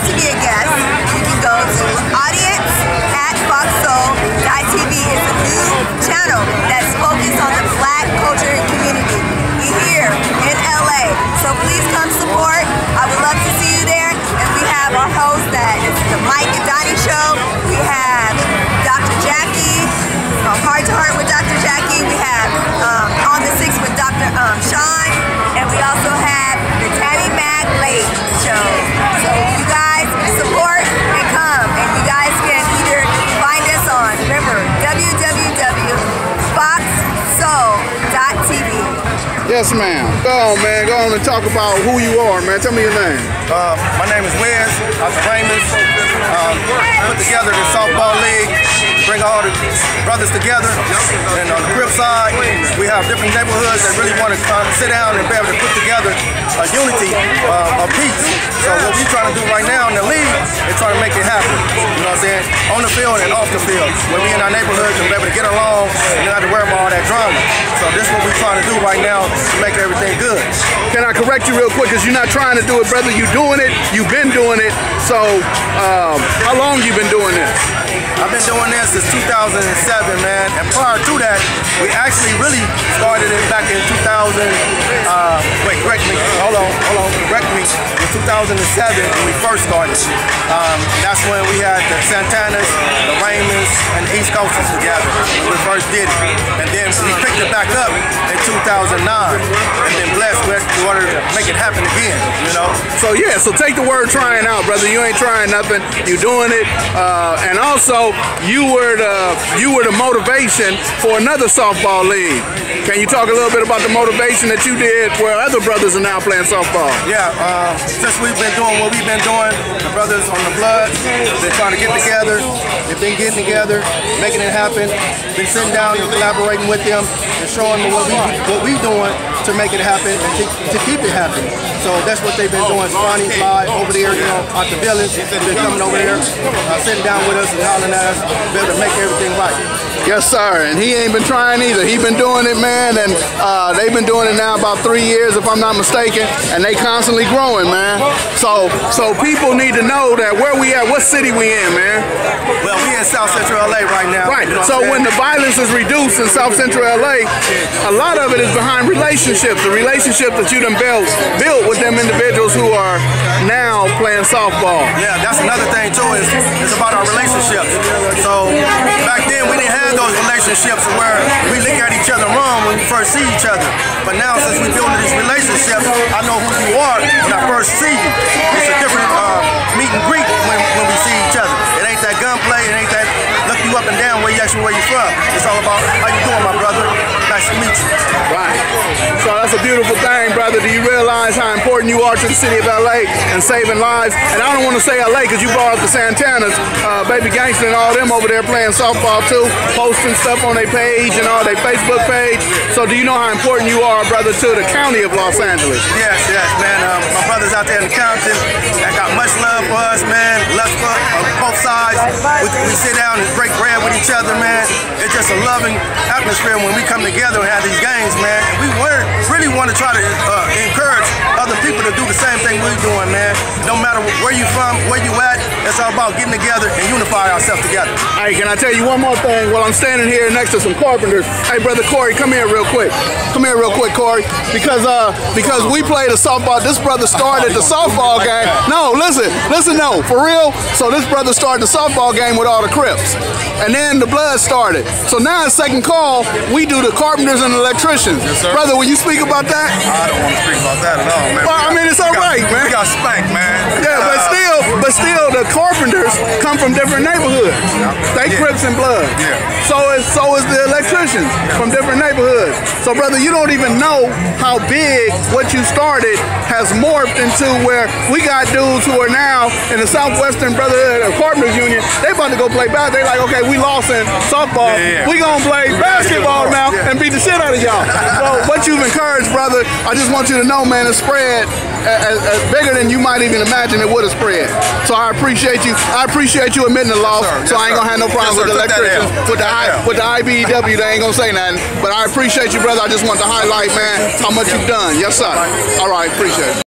to be a guest, you can go to audience@foxsoul.tv. It's a new channel that's focused on the Black culture and community here in LA. So please come support. I would love to see you there. And we have our host that is the Mike and Donnie Show. We have Dr. Jackie, Heart to Heart with Dr. Jackie. We have On the Six with Dr. Sean. And we also have the Tammy Mac Late Show. So you guys support and come. And you guys can either find us on, remember, www.foxsoul.tv. Yes, ma'am. Go on, man. Go on and talk about who you are, man. Tell me your name. My name is Wizz. I'm from Raymond. Put together the softball league, bring all the brothers together. And on the grip side, we have different neighborhoods that really want to sit down and be able to put together a unity, a peace. So what we're trying to do right now in the league is trying to make it happen. You know what I'm saying? On the field and off the field. When we in our neighborhoods and be able to get along and not have to worry about all that drama. So this is what we're trying to do right now to make everything good. Can I correct you real quick? Because you're not trying to do it, brother. You're doing it. You've been doing it. So how long you been doing this? I've been doing this since 2007, man. And prior to that, we actually really started it back in 2000. Wait, correct me. Hold on. Correct me. In 2007, when we first started. That's when we had the Santanas, the Raymonds, and the East Coasters together when we first did it. And then we picked it back up in 2009, and then blessed with in order to make it happen again. You know. So yeah. So take the word trying out, brother. You ain't trying nothing. You doing it. And also, you were the motivation for another softball league. Can you talk a little bit about the motivation that you did where other brothers are now playing softball? Yeah, since we've been doing what we've been doing, the brothers on the Blvd, they're trying to get together. They've been getting together, making it happen. Been sitting down and collaborating with them and showing them what we doing to make it happen and to keep it happening. So that's what they've been doing. Spawning by over there, you know, out the village. They've been coming over there, sitting down with us and hollering at us, be able to make everything right. Yes, sir. And he ain't been trying either. He been doing it, man, and they've been doing it now about 3 years, if I'm not mistaken, and they constantly growing, man. So people need to know that where we at, what city we in, man. Well, we in South Central LA right now. Right. You know so when the violence is reduced in South Central LA, a lot of it is behind relationships, the relationship that you done built with them individuals who are now playing softball. Yeah, that's another thing too. It's about our relationships. So back then we didn't have those relationships where we look at each other wrong when we first see each other. But now since we building these relationships, I know who you are when I first see you. It's a different meet and greet when we see each other. It ain't that gunplay, it ain't that look you up and down where you from. It's all about how you doing, my brother. Nice to meet you. Right. So that's a beautiful thing, brother. Do you realize how important you are to the city of LA and saving lives? And I don't want to say LA because you brought up the Santanas, Baby Gangster and all them over there playing softball too, posting stuff on their page and all their Facebook page. So do you know how important you are, brother, to the county of Los Angeles? Yes, man. My brothers out there in the county that got much love for us, man. Lust for both sides. We sit down and break bread with each other, man. It's just a loving atmosphere when we come together and have these games, man. And we really want to try to encourage other people to do the same thing we're doing, man. No matter where you from, where you at, it's all about getting together and unify ourselves together. Hey, can I tell you one more thing? While I'm standing here next to some carpenters. Hey, brother Corey, come here real quick. Come here real quick, Corey. Because we played a softball. This brother started the softball game. No, listen, no, for real. So this brother started the softball game with all the Crips. And then the Blvd started. So now it's second call, we do the carpenters and the electricians. Yes, sir. Brother, will you speak about that? I don't want to speak about that at all, man. Well, I mean, it's all right, man. We got spanked, man. Yeah, but still, the carpenters come from different neighborhoods. They Crips and Blvd. Yeah. So is the electricians from different neighborhoods. So, brother, you don't even know how big what you started has morphed into where we got dudes who are now in the Southwestern Brotherhood of Carpenters Union. They about to go play basketball. They like, okay, we lost in softball. Yeah. We gonna play basketball now and beat the shit out of y'all. So what you've encouraged, brother, I just want you to know, man, it's spread as bigger than you might even imagine it would have spread. So I appreciate you. I appreciate you admitting the loss. Yes, so I ain't gonna have no problems with the electricians. With the IBEW, they ain't gonna say nothing. But I appreciate you, brother. I just want to highlight, man, how much you've done. Yes, sir. All right, appreciate it.